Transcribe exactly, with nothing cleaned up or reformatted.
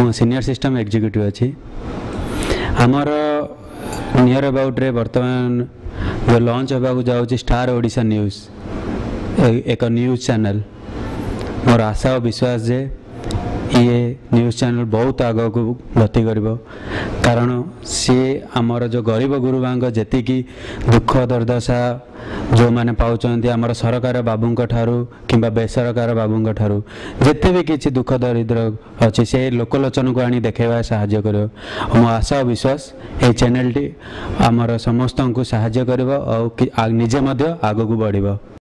Senior system executive अच्छी आमर near about रे वर्तमान जो लॉन्च होगा जाऊँ स्टार ओडिशा न्यूज एक न्यूज चैनल मोर आशा और विश्वास जे ये न्यूज चैनल बहुत आग को गति कर कारण सी आमर जो गरीब गुरुबा जी दुख दुर्दशा जो मैंने पाँच आमर सरकार बाबू कि बेसरकार बाबू जिते भी किसी दुख दरिद्र अच्छी से लोकलोचन को आनी देखा साहाय्य कर मो आशा और विश्वास ये चैनल टी आमर समस्त को साहाय्य कर निजे आग को बढ़।